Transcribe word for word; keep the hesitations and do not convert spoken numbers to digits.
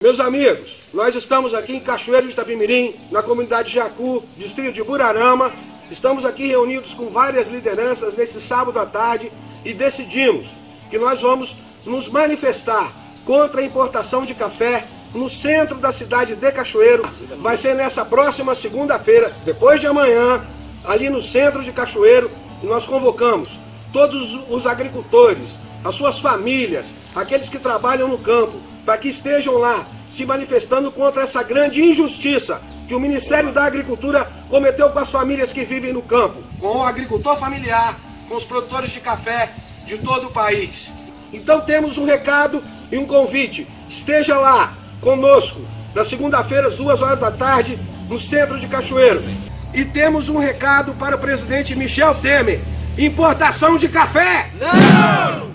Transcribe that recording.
Meus amigos, nós estamos aqui em Cachoeiro de Itapemirim, na comunidade Jacu, distrito de Burarama. Estamos aqui reunidos com várias lideranças nesse sábado à tarde e decidimos que nós vamos nos manifestar contra a importação de café no centro da cidade de Cachoeiro. Vai ser nessa próxima segunda-feira, depois de amanhã, ali no centro de Cachoeiro, e nós convocamos todos os agricultores, as suas famílias, aqueles que trabalham no campo, para que estejam lá se manifestando contra essa grande injustiça que o Ministério da Agricultura cometeu com as famílias que vivem no campo, com o agricultor familiar, com os produtores de café de todo o país. Então temos um recado e um convite. Esteja lá conosco, na segunda-feira, às duas horas da tarde, no centro de Cachoeiro. E temos um recado para o presidente Michel Temer. Importação de café! Não!